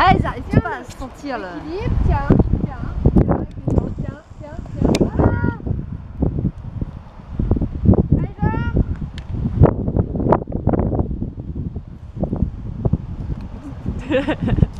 Ah, ils arrivent pas à se sentir là. Équilibre, tiens, tiens. Ah. Allez, va.